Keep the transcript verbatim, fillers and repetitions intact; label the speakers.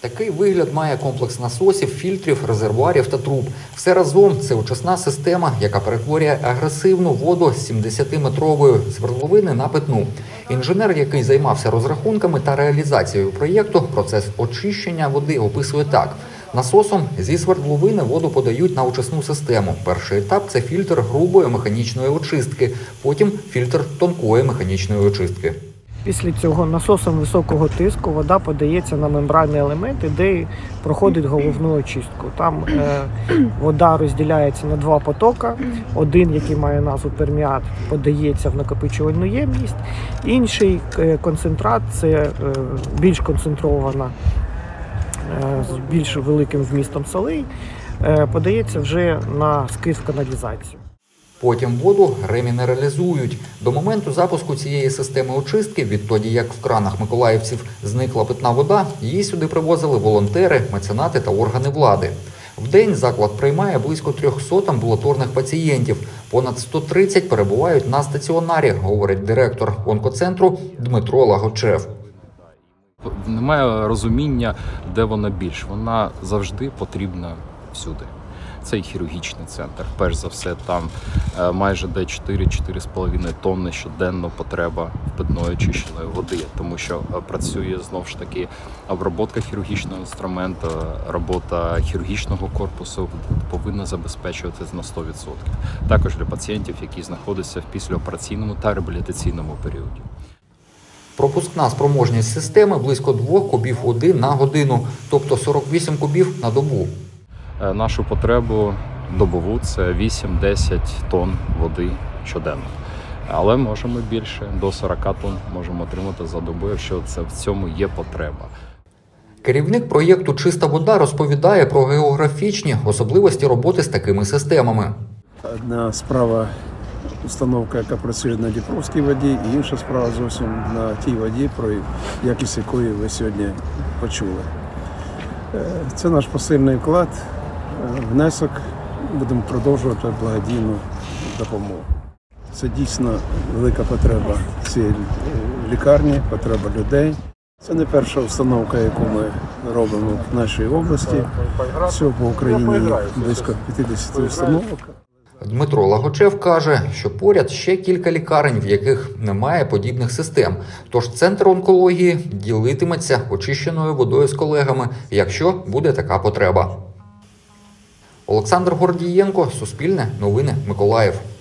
Speaker 1: Такий вигляд має комплекс насосів, фільтрів, резервуарів та труб. Все разом – це очисна система, яка перетворює агресивну воду з сімдесятиметрової свердловини на питну. Інженер, який займався розрахунками та реалізацією проєкту, процес очищення води описує так. Насосом зі свердловини воду подають на очисну систему. Перший етап – це фільтр грубої механічної очистки, потім фільтр тонкої механічної очистки.
Speaker 2: Після цього насосом високого тиску вода подається на мембранні елементи, де проходить головну очистку. Там е, вода розділяється на два потоки. Один, який має назву перміат, подається в накопичувальну ємність. Інший е, концентрат – це е, більш концентрована, е, з більш великим вмістом солей, е, подається вже на скид в каналізацію.
Speaker 1: Потім воду ремінералізують. До моменту запуску цієї системи очистки, відтоді як в кранах миколаївців зникла питна вода, її сюди привозили волонтери, меценати та органи влади. В день заклад приймає близько трьохсот амбулаторних пацієнтів. Понад сто тридцять перебувають на стаціонарі, говорить директор онкоцентру Дмитро Лагочев.
Speaker 3: Немає розуміння, де вона більш. Вона завжди потрібна всюди. Це і хірургічний центр. Перш за все, там майже де чотири-чотири з половиною тонни щоденно потреба питної очищеної води, тому що працює знову ж таки обробка хірургічного інструменту, робота хірургічного корпусу повинна забезпечуватися на сто відсотків. Також для пацієнтів, які знаходяться в післяопераційному та реабілітаційному періоді.
Speaker 1: Пропускна спроможність системи близько двох кубів води на годину, тобто сорок вісім кубів на добу.
Speaker 3: Нашу потребу добову – це вісім-десять тонн води щоденно. Але можемо більше, до сорок тонн можемо отримати за добу, якщо це в цьому є потреба.
Speaker 1: Керівник проєкту «Чиста вода» розповідає про географічні особливості роботи з такими системами.
Speaker 4: Одна справа – установка, яка працює на Дніпровській воді, і інша справа зовсім на тій воді, про якість якої ви сьогодні почули. Це наш посильний вклад, внесок, будемо продовжувати благодійну допомогу. Це дійсно велика потреба цієї лікарні, потреба людей. Це не перша установка, яку ми робимо в нашій області. Всього по Україні близько п'ятдесят установок.
Speaker 1: Дмитро Лагочев каже, що поряд ще кілька лікарень, в яких немає подібних систем. Тож Центр онкології ділитиметься очищеною водою з колегами, якщо буде така потреба. Олександр Гордієнко, Суспільне, Новини, Миколаїв.